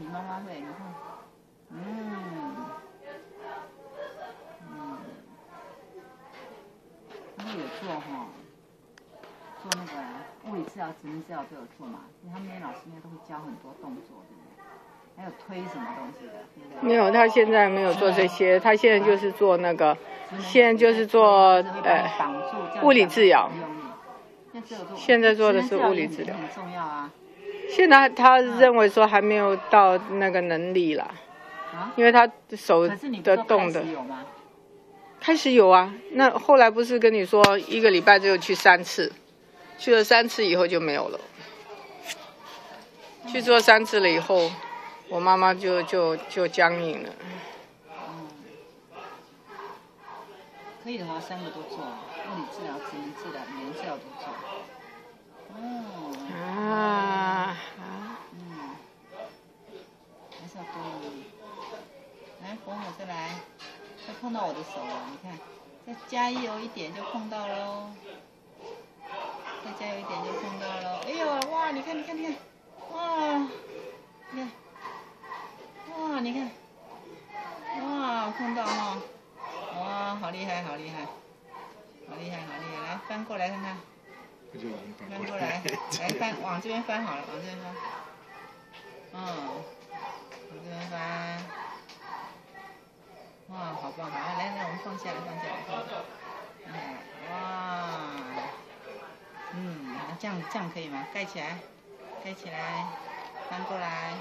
妈妈会，你看，他们有做哈，做那个物理治疗、职能治疗都有做嘛，因为他们那些老师应该都会教很多动作，对不对？还有推什么东西的，对不对？ 没有，他现在没有做这些，他现在就是做那个，现在就是做物理治疗。现在做的是物理治疗， 很重要啊。 现在他认为说还没有到那个能力啦，因为他手的动的。开始有啊，那后来不是跟你说1个礼拜只有去3次，去了3次以后就没有了。去做3次了以后，我妈妈就僵硬了。 可以的话，3个都做，物理治疗、职能治疗、语言治疗都做。还是要多努力。来，缝我再来，快碰到我的手了，你看，再加油一点就碰到喽，再加油一点就碰到喽。哎呦，哇，你看，哇，你看，哇，你看，哇，碰到哈，哇，好厉害，来翻过来看看，翻过来，来翻，往这边翻好了，往这边翻，往这边翻，哇，好棒，来，我们放下来，哇，这样可以吗？盖起来，翻过来，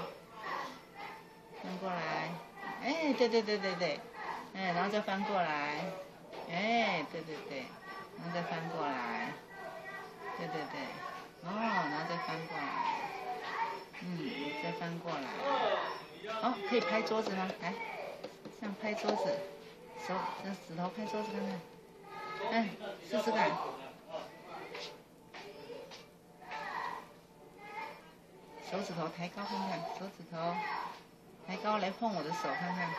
哎，对，哎，然后再翻过来，哎，对，然后再翻过来，对，然后再翻过来，再翻过来，哦，可以拍桌子吗？来，这样拍桌子，用指头拍桌子看看，哎，试试看，手指头抬高看看，手指头抬高来碰我的手看看，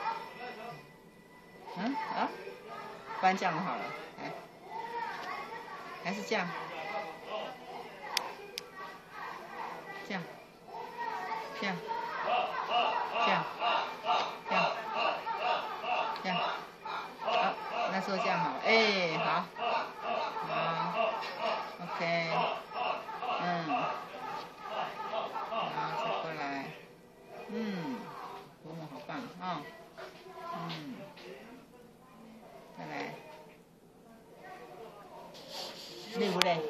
不然这样好了，来，还是这样，好，那时候这样好了，哎，好，OK，好，再过来，伯母好棒啊，再来，累不累？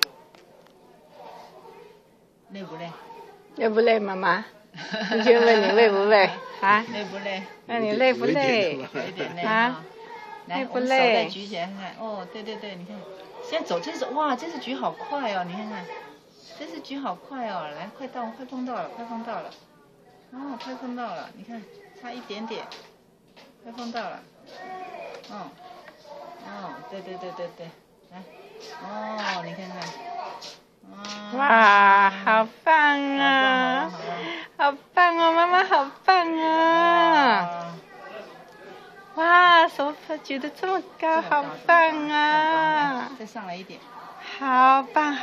累不累，妈妈？你就问你累不累啊？ 累不累？ 那你累不累？ 有一点累啊？ 来，我们手再举起来看看。哦，对，你看，现在走这次，哇，这次举好快哦，你看看，这次举好快哦，来，快碰到了，哦，快碰到了，你看，差一点点，快碰到了，对，来，哦，你看看， 哇，好棒啊！好棒哦，妈妈好棒啊！哇，手举得这么高，好棒啊！ 再上来一点。 好棒。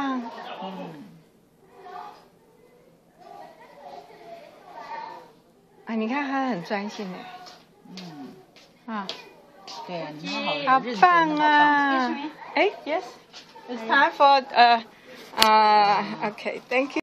你看他很专心哎。 对啊，你们好棒啊！哎 ，Yes，it's time for okay, thank you.